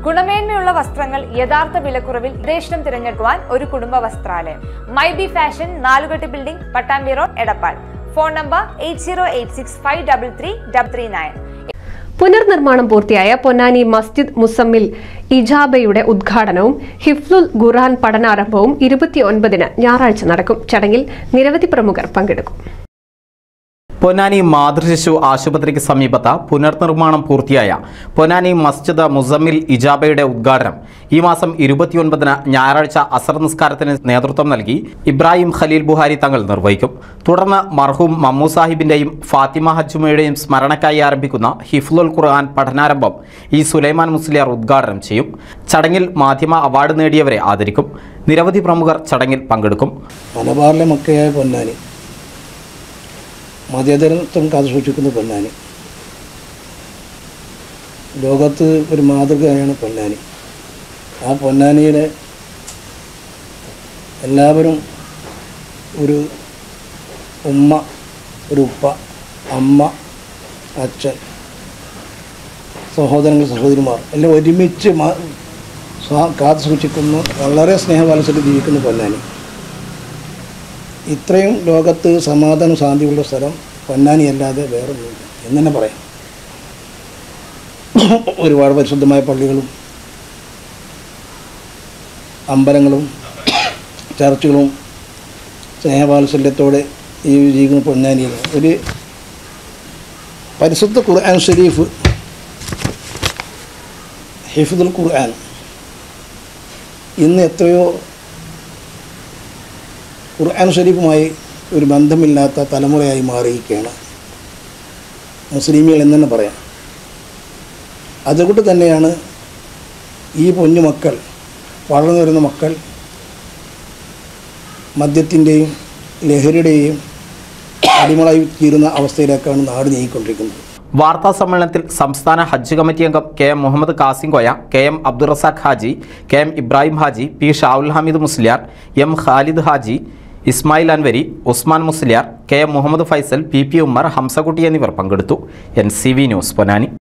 ഗുണമേന്മയുള്ള വസ്ത്രങ്ങൾ യഥാർത്ഥ വിലക്കുറവിൽ ദേശം തിരഞ്ഞെടുക്കുവാൻ ഒരു കുടുംബ വസ്ത്രാലയം. Maybe Fashion, Nalukettu building, Pattambi road, Edappal. Phone number 8086533339. പുനർനിർമ്മാണം പൂർത്തിയായ പൊന്നാനി മസ്ജിദ് മുസമ്മിൽ ഇജാബയുടെ ഉദ്ഘാടനവും ഹിഫ്ലുൽ ഖുർആൻ പഠനാരംഭവും 29-ന് ഞായറാഴ്ച നടക്കും. ചടങ്ങിൽ നിരവധി പ്രമുഖർ പങ്കെടുക്കും. പൊന്നാനി മാതൃശിശു ആശുപത്രിക്ക് സമീപത്ത് പുനർനിർമ്മാണം പൂർത്തിയായ പൊന്നാനി മസ്ജിദ് മുസമ്മിൽ ഇജാബയുടെ ഉദ്ഘാടനം ഈ മാസം 29-ന് ഞായറാഴ്ച അസർ നിസ്കാരത്തിന് നേതൃത്വം നൽകി ഇബ്രാഹിം ഖലീൽ ബുഹാരി തങ്ങൾ നിർവഹിക്കും. തുടർന്ന് മർഹൂം മമ്മൂ സാഹിബിന്റെയും ഫാത്തിമ ഹജ്ജുമയുടെയും സ്മരണയ്ക്കായി ആരംഭിക്കുന്ന ഹിഫ്ലുൽ ഖുർആൻ പഠനാരംഭം ഇ സുലൈമാൻ മുസ്ലിയാർ ഉദ്ഘാടനം ചെയ്യും. ചടങ്ങിൽ മാധ്യമ അവാർഡ് നേടിയവരെ ആദരിക്കും. നിരവധി പ്രമുഖർ ചടങ്ങിൽ പങ്കെടുക്കും. മലബാറിലെ മക്കയായ പൊന്നാനി, മതേതരത്വം കാത്തുസൂക്ഷിക്കുന്ന പൊന്നാനി, ലോകത്ത് ഒരു മാതൃകയാണ് പൊന്നാനി. ആ പൊന്നാനിയുടെ എല്ലാവരും ഒരു ഉമ്മ, ഒരു ഉപ്പ, അമ്മ, അച്ഛൻ, സഹോദരങ്ങൾ, സഹോദരിമാർ എല്ലാം ഒരുമിച്ച് കാത്തുസൂക്ഷിക്കുന്ന വളരെ സ്നേഹവാത്സല്യം ജീവിക്കുന്ന പൊന്നാനി. ഇത്രയും ലോകത്ത് സമാധാനം ശാന്തിയുള്ള സ്ഥലം പൊന്നാനി അല്ലാതെ വേറൊന്നുമില്ല എന്ന് തന്നെ പറയാം. ഒരുപാട് പരിശുദ്ധമായ പള്ളികളും അമ്പലങ്ങളും ചർച്ചുകളും സ്നേഹവാത്സല്യത്തോടെ ജീവിക്കുന്ന പൊന്നാനിയിൽ ഒരു പരിശുദ്ധ ഖുർആൻ ഷരീഫ്, ഹിഫ്ദുൽ ഖുർആൻ ഇന്ന് എത്രയോ ഖുർആൻ ഷരീഫുമായി ഒരു ബന്ധമില്ലാത്ത തലമുറയായി മാറിയിരിക്കുകയാണ് മുസ്ലിമീങ്ങൾ എന്ന് തന്നെ പറയാം. അതുകൊണ്ട് തന്നെയാണ് ഈ പൊന്നു മക്കൾ, വളർന്നു വരുന്ന മക്കൾ മദ്യത്തിൻ്റെയും ലഹരിയുടെയും അടിമകളായി തീരുന്ന അവസ്ഥയിലേക്കാണ് നാട് നീങ്ങിക്കൊണ്ടിരിക്കുന്നത്. വാർത്താ സമ്മേളനത്തിൽ സംസ്ഥാന ഹജ്ജ് കമ്മിറ്റി അംഗം KM Muhammad Kasimkoya, KM Abdurazak Haji, KM Ibrahim Haji, P Shavul Hameed Musliyar, M Khalid Haji, Ismail Anwari, Usman Musliyar, KM Muhammad Faisal, PP Ummer, Hamsakutty എന്നിവർ പങ്കെടുത്തു. NCV news Ponnani.